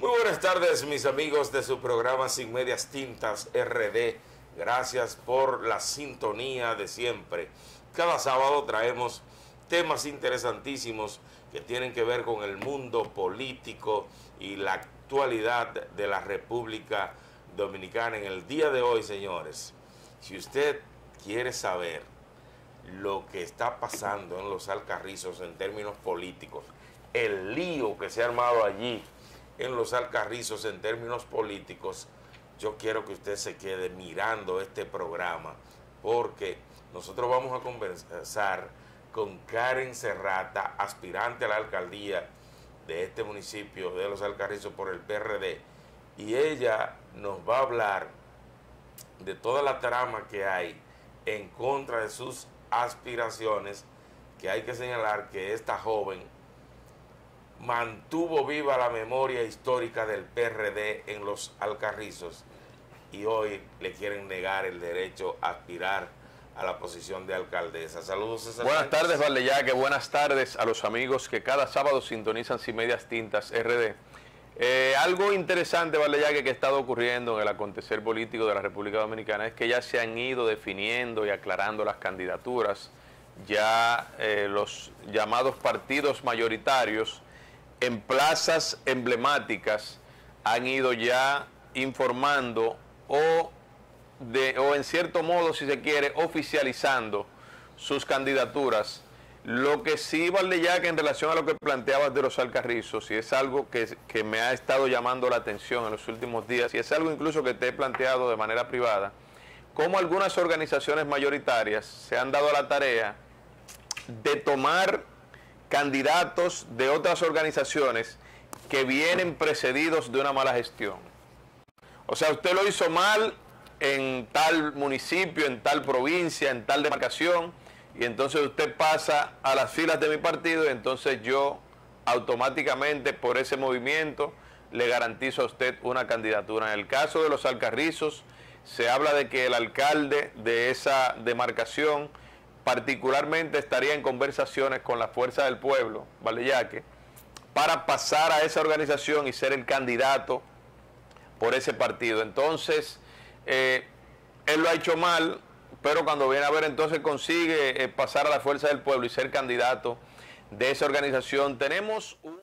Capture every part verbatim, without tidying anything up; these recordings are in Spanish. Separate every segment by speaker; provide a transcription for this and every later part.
Speaker 1: Muy buenas tardes, mis amigos de su programa Sin Medias Tintas R D. Gracias por la sintonía de siempre. Cada sábado traemos temas interesantísimos que tienen que ver con el mundo político y la actualidad de la República Dominicana. En el día de hoy, señores, si usted quiere saber lo que está pasando en los Alcarrizos en términos políticos, el lío que se ha armado allí en los Alcarrizos en términos políticos, yo quiero que usted se quede mirando este programa, porque nosotros vamos a conversar con Karen Serrata, aspirante a la alcaldía de este municipio de los Alcarrizos por el P R D, y ella nos va a hablar de toda la trama que hay en contra de sus aspiraciones, que hay que señalar que esta joven mantuvo viva la memoria histórica del P R D en los Alcarrizos y hoy le quieren negar el derecho a aspirar a la posición de alcaldesa. Saludos, César.
Speaker 2: Buenas tardes, Valdeyaque. Buenas tardes a los amigos que cada sábado sintonizan Sin Medias Tintas R D. Eh, algo interesante, Valdeyaque, que ha estado ocurriendo en el acontecer político de la República Dominicana es que ya se han ido definiendo y aclarando las candidaturas. Ya eh, los llamados partidos mayoritarios en plazas emblemáticas han ido ya informando o, de, o en cierto modo, si se quiere, oficializando sus candidaturas. Lo que sí, Valdeyaque, en relación a lo que planteabas de los Alcarrizos, y es algo que, que me ha estado llamando la atención en los últimos días, y es algo incluso que te he planteado de manera privada, cómo algunas organizaciones mayoritarias se han dado a la tarea de tomar candidatos de otras organizaciones que vienen precedidos de una mala gestión. O sea, usted lo hizo mal en tal municipio, en tal provincia, en tal demarcación, y entonces usted pasa a las filas de mi partido y entonces yo automáticamente por ese movimiento le garantizo a usted una candidatura. En el caso de los Alcarrizos se habla de que el alcalde de esa demarcación particularmente estaría en conversaciones con la Fuerza del Pueblo, Valdeyaque, para pasar a esa organización y ser el candidato por ese partido. Entonces, eh, él lo ha hecho mal, pero cuando viene a ver, entonces consigue eh, pasar a la Fuerza del Pueblo y ser candidato de esa organización. Tenemos un...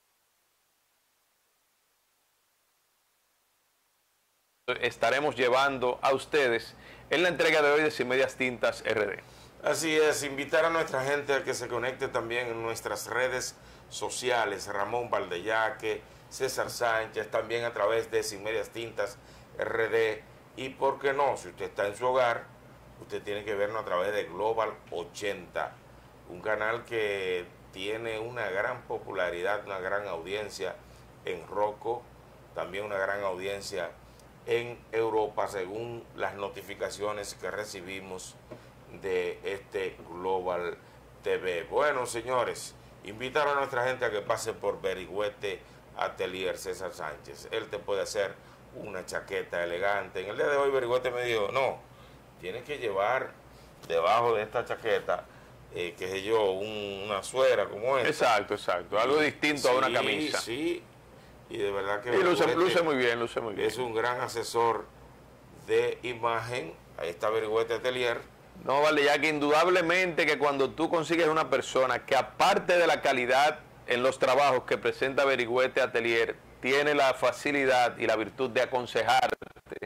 Speaker 2: estaremos llevando a ustedes en la entrega de hoy de Sin Medias Tintas R D.
Speaker 1: Así es, invitar a nuestra gente a que se conecte también en nuestras redes sociales, Ramón Valdeyaque, César Sánchez, también a través de Sin Medias Tintas R D, y por qué no, si usted está en su hogar, usted tiene que vernos a través de Global ochenta, un canal que tiene una gran popularidad, una gran audiencia en Rocco, también una gran audiencia en Europa, según las notificaciones que recibimos de este Global T V. Bueno, señores, invitar a nuestra gente a que pase por Berigüete Atelier César Sánchez. Él te puede hacer una chaqueta elegante. En el día de hoy Berigüete me dijo, no, tienes que llevar debajo de esta chaqueta, eh, qué sé yo, un, una suera como esta.
Speaker 2: Exacto, exacto, algo distinto
Speaker 1: sí,
Speaker 2: a una camisa.
Speaker 1: Sí, y de verdad que
Speaker 2: y luce, luce muy bien, luce muy bien.
Speaker 1: Es un gran asesor de imagen. Ahí está Berigüete Atelier.
Speaker 2: No, vale, ya que indudablemente que cuando tú consigues una persona que aparte de la calidad en los trabajos que presenta Berigüete Atelier, tiene la facilidad y la virtud de aconsejarte,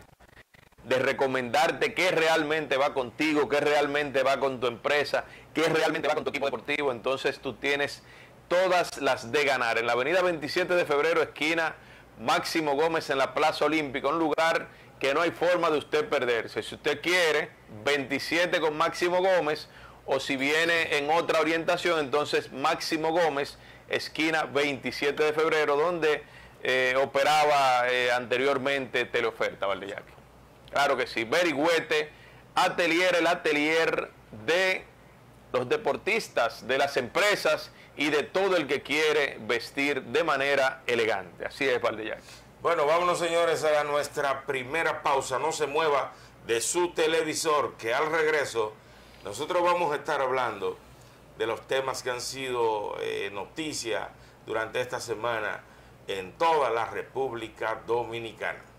Speaker 2: de recomendarte qué realmente va contigo, qué realmente va con tu empresa, qué realmente va con tu equipo deportivo, entonces tú tienes todas las de ganar. En la avenida veintisiete de febrero, esquina Máximo Gómez, en la Plaza Olímpica, un lugar que no hay forma de usted perderse. Si usted quiere, veintisiete con Máximo Gómez, o si viene en otra orientación, entonces Máximo Gómez, esquina veintisiete de febrero, donde eh, operaba eh, anteriormente Teleoferta, Valdeyaque. Claro que sí, Berigüete Atelier, el atelier de los deportistas, de las empresas y de todo el que quiere vestir de manera elegante. Así es, Valdeyaque.
Speaker 1: Bueno, vámonos, señores, a nuestra primera pausa. No se mueva de su televisor, que al regreso nosotros vamos a estar hablando de los temas que han sido eh, noticia durante esta semana en toda la República Dominicana.